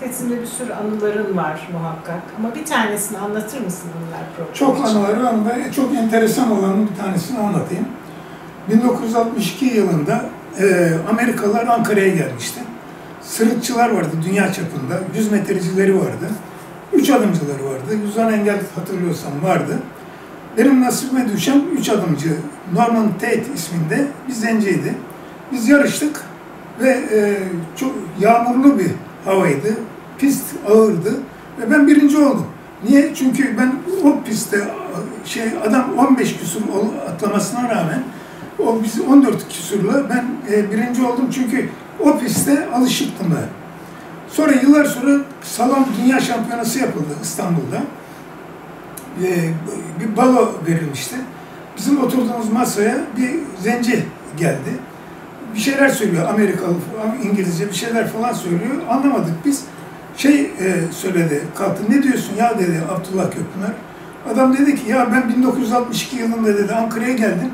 bisikletinde bir sürü anıların var muhakkak. Ama bir tanesini anlatır mısın bunlar programı Çok için? anıları var. Ben çok enteresan olanın bir tanesini anlatayım. 1962 yılında Amerikalılar Ankara'ya gelmişti. Sırıkçılar vardı dünya çapında, 100 metrecileri vardı, 3 adımcıları vardı, 110 engel hatırlıyorsam vardı. Benim nasibime düşen 3 adımcı, Norman Tate isminde bir zenciydi. Biz yarıştık ve çok yağmurlu bir havaydı, pist ağırdı ve ben birinci oldum. Niye? Çünkü ben o pistte adam 15 küsur atlamasına rağmen o biz 14 küsurla ben birinci oldum çünkü o pistte alışıktım ben. Sonra yıllar sonra salon dünya şampiyonası yapıldı İstanbul'da. Bir balo verilmişti. Bizim oturduğumuz masaya bir zenci geldi. Bir şeyler söylüyor Amerikalı, İngilizce bir şeyler falan söylüyor. Anlamadık biz. Söyledi, kalktı. Ne diyorsun ya dedi Abdullah Kökpınar. Adam dedi ki ya ben 1962 yılında dedi Ankara'ya geldim.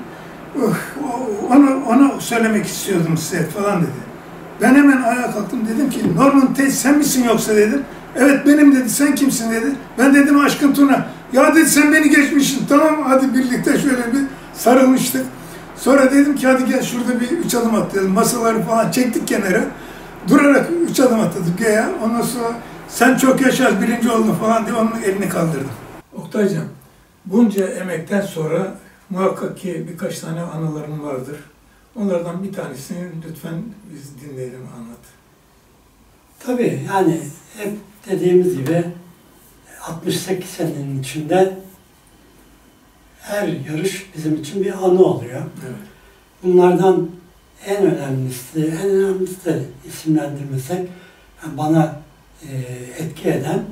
Onu söylemek istiyordum size falan dedi. Ben hemen ayağa kalktım dedim ki Norman Tate sen misin yoksa dedim. Evet benim dedi, sen kimsin dedi. Ben dedim Aşkın Tuna. Ya dedi sen beni geçmişsin, tamam hadi birlikte şöyle bir sarılmıştık. Sonra dedim ki hadi gel şurada bir 3 adım atlayalım. Masaları falan çektik kenara. Durarak 3 adım atladık ya. Ondan sonra sen çok yaşa birinci oldun falan diye onun elini kaldırdım. Oktaycığım, bunca emekten sonra muhakkak ki birkaç tane anılarım vardır. Onlardan bir tanesini lütfen biz dinleyelim, anlat. Tabii yani hep dediğimiz gibi 68 senenin içinde her yarış bizim için bir anı oluyor. Evet. Bunlardan en önemlisi de isimlendirmesek yani bana etki eden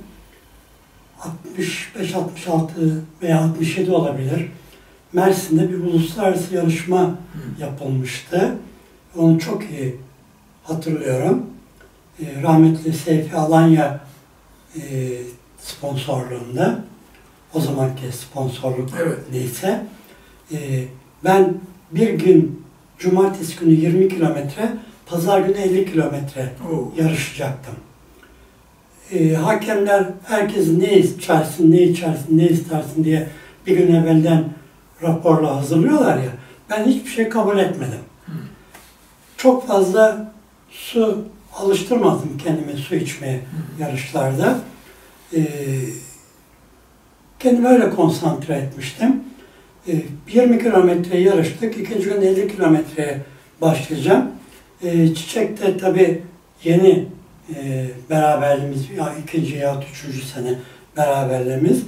65, 66 veya 67 olabilir. Mersin'de bir uluslararası yarışma yapılmıştı. Onu çok iyi hatırlıyorum. Rahmetli Seyfi Alanya sponsorluğunda, o zamanki sponsorluk evet. neyse, ben bir gün cumartesi günü 20 kilometre, pazar günü 50 kilometre yarışacaktım. Hakemler herkes ne istersin diye bir gün evvelden raporla hazırlıyorlar ya, ben hiçbir şey kabul etmedim. Çok fazla su alıştırmadım kendime su içmeye yarışlarda. Kendimi öyle konsantre etmiştim. 20 kilometre yarıştık, ikinci gün 50 kilometreye başlayacağım. Çiçek'te tabii yeni beraberliğimiz, ya ikinci ya üçüncü sene beraberliğimiz.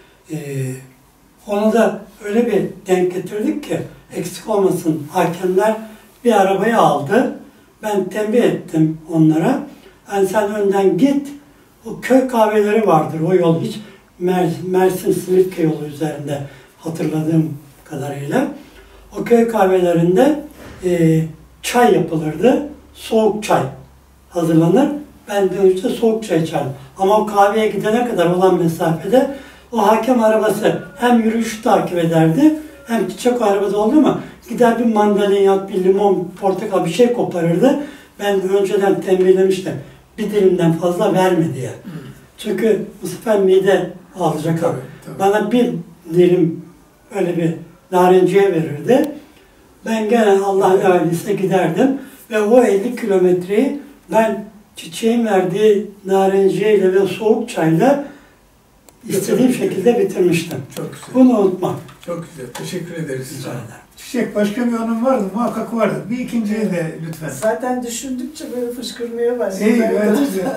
Onu da öyle bir denk getirdik ki eksik olmasın, hakemler bir arabayı aldı. Ben tembih ettim onlara. Yani sen önden git, o köy kahveleri vardır, o yol hiç Mersin-Silifke yolu üzerinde hatırladığım kadarıyla. O köy kahvelerinde çay yapılırdı, soğuk çay hazırlanır. Ben dönüşte soğuk çay içerdim. Ama o kahveye gidene kadar olan mesafede o hakem arabası hem yürüyüşü takip ederdi, hem çiçek arabada oldu mu gider bir mandalina, bir limon, portakal bir şey koparırdı. Ben önceden tembihlemiştim. Bir dilimden fazla verme diye. Çünkü bu sefer mide alacak. Tabii. Bana bir dilim öyle bir narenciye verirdi. Ben gene Allah ne verdiyse giderdim. Ve o 50 kilometreyi ben çiçeğin verdiği narenciyeyle ve soğuk çayla istediğim şekilde bitirmiştim. Çok güzel. Bunu unutmam. Çok güzel. Teşekkür ederiz. Rica ederim. Çiçek, başka bir anım vardı, muhakkak vardı. Bir ikinciye de lütfen. Zaten düşündükçe böyle fışkırmaya başladı. Evet,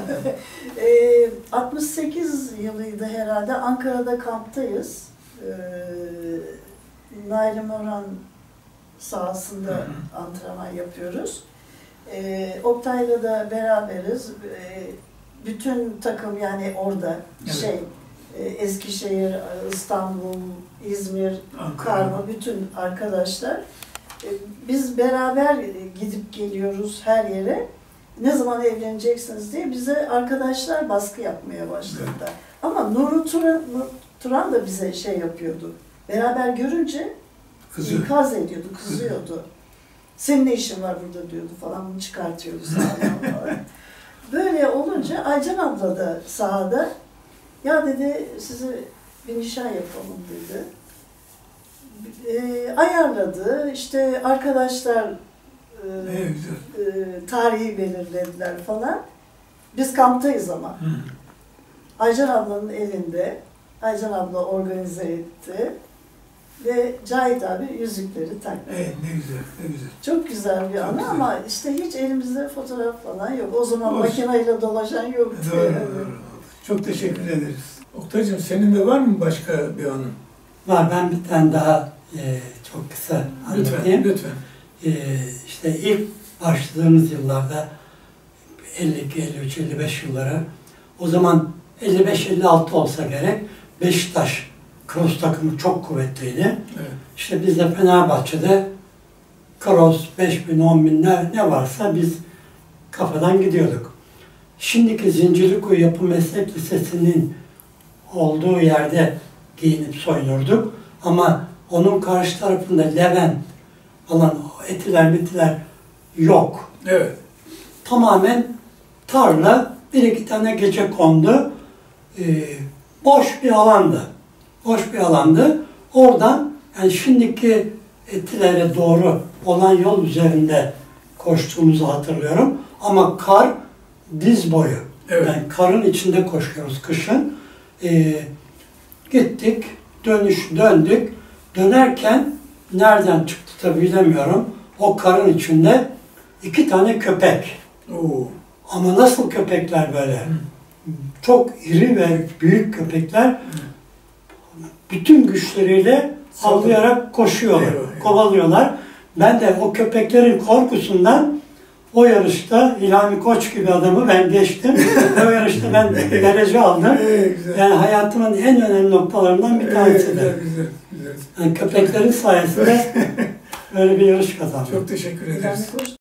68 yılıydı herhalde. Ankara'da kamptayız. Nail Moran sahasında antrenman yapıyoruz. Oktay'la da beraberiz. Bütün takım yani orada evet. Eskişehir, İstanbul, İzmir, Karma, bütün arkadaşlar. Biz beraber gidip geliyoruz her yere. Ne zaman evleneceksiniz diye bize arkadaşlar baskı yapmaya başladılar. Evet. Ama Nuri Turan da bize şey yapıyordu. Beraber görünce ikaz ediyordu, kızıyordu. Senin ne işin var burada diyordu falan, bunu çıkartıyordu sağdan falan. Böyle olunca Aycan abla da sahada, ya dedi size bir nişan yapalım dedi. Ayarladı, işte arkadaşlar tarihi belirlediler falan. Biz kamptayız ama. Hı. Aycan ablanın evinde, Aycan abla organize etti. Ve Cahit abi yüzükleri taktı. Evet, ne güzel, ne güzel. Çok güzel bir Çok anı güzel. ama işte hiç elimizde fotoğraf falan yok. O zaman Olsun. makineyle dolaşan yoktu. Doğru, doğru. Çok teşekkür ederiz. Oktay'cığım senin de var mı başka bir anın? Var, ben bir tane daha çok kısa anlatayım. Lütfen, lütfen. İşte ilk başladığımız yıllarda 52, 53, 55 yıllara, o zaman 55-56 olsa gerek, Beşiktaş cross takımı çok kuvvetliydi. Evet. İşte biz de Fenerbahçe'de cross 5.000, 10.000 ne varsa biz kafadan gidiyorduk. Şimdiki Zincirlikuyu Yapı Meslek Lisesi'nin olduğu yerde giyinip soyunurduk. Ama onun karşı tarafında Levent falan, etiler metiler yok. Evet. Tamamen tarla, bir iki tane gece kondu. Boş bir alandı. Boş bir alandı. Oradan yani şimdiki Etilere doğru olan yol üzerinde koştuğumuzu hatırlıyorum. Ama kar diz boyu. Evet. Yani karın içinde koşuyoruz kışın. Gittik, döndük. Dönerken nereden çıktı tabi bilemiyorum. O karın içinde 2 tane köpek. Oo. Ama nasıl köpekler böyle? Çok iri ve büyük köpekler. Bütün güçleriyle havlayarak koşuyorlar, Eyvah. kovalıyorlar. Ben de o köpeklerin korkusundan o yarışta İlhami Koç gibi adamı ben geçtim. O yarışta ben derece aldım. Güzel. Yani hayatımın en önemli noktalarından bir tanesi de. Güzel. Yani köpeklerin sayesinde böyle bir yarış kazandım. Çok teşekkür ederiz. Yani